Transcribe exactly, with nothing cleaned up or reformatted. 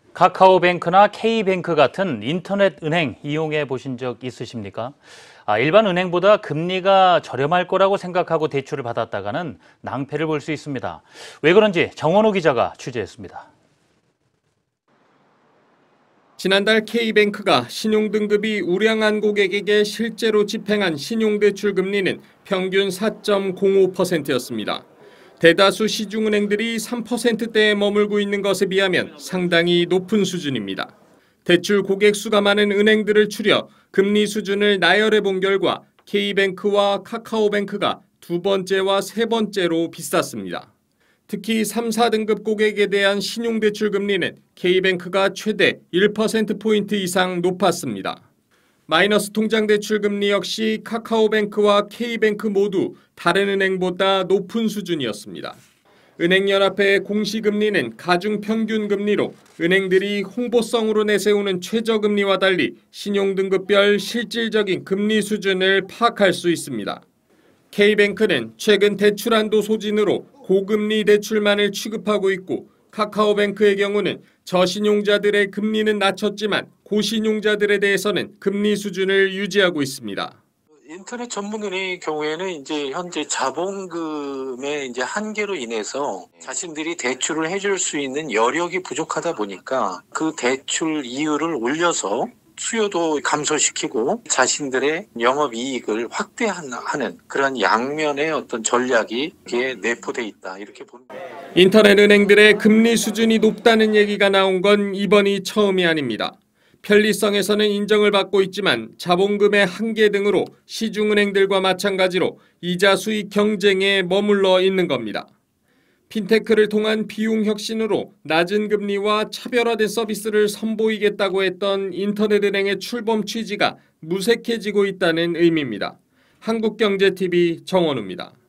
카카오뱅크나 K뱅크 같은 인터넷 은행 이용해 보신 적 있으십니까? 아, 일반 은행보다 금리가 저렴할 거라고 생각하고 대출을 받았다가는 낭패를 볼 수 있습니다. 왜 그런지 정원호 기자가 취재했습니다. 지난달 K뱅크가 신용등급이 우량한 고객에게 실제로 집행한 신용대출 금리는 평균 사 점 공오 퍼센트였습니다. 대다수 시중은행들이 삼 퍼센트대에 머물고 있는 것에 비하면 상당히 높은 수준입니다. 대출 고객 수가 많은 은행들을 추려 금리 수준을 나열해 본 결과 K뱅크와 카카오뱅크가 두 번째와 세 번째로 비쌌습니다. 특히 삼, 사 등급 고객에 대한 신용대출 금리는 K뱅크가 최대 일 퍼센트포인트 이상 높았습니다. 마이너스 통장대출 금리 역시 카카오뱅크와 K뱅크 모두 다른 은행보다 높은 수준이었습니다. 은행연합회의 공시금리는 가중평균금리로 은행들이 홍보성으로 내세우는 최저금리와 달리 신용등급별 실질적인 금리 수준을 파악할 수 있습니다. K뱅크는 최근 대출한도 소진으로 고금리 대출만을 취급하고 있고 카카오뱅크의 경우는 저신용자들의 금리는 낮췄지만 고신용자들에 대해서는 금리 수준을 유지하고 있습니다. 인터넷 전문은행의 경우에는 이제 현재 자본금의 이제 한계로 인해서 자신들이 대출을 해줄 수 있는 여력이 부족하다 보니까 그 대출 이율을 올려서 수요도 감소시키고 자신들의 영업이익을 확대하는 그런 양면의 어떤 전략이 내포돼 있다 이렇게 봅니다. 인터넷 은행들의 금리 수준이 높다는 얘기가 나온 건 이번이 처음이 아닙니다. 편리성에서는 인정을 받고 있지만 자본금의 한계 등으로 시중은행들과 마찬가지로 이자 수익 경쟁에 머물러 있는 겁니다. 핀테크를 통한 비용 혁신으로 낮은 금리와 차별화된 서비스를 선보이겠다고 했던 인터넷은행의 출범 취지가 무색해지고 있다는 의미입니다. 한국경제티비 정원우입니다.